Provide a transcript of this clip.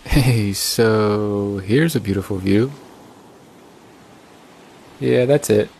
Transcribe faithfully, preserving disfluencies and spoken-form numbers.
Hey, so here's a beautiful view. Yeah, that's it.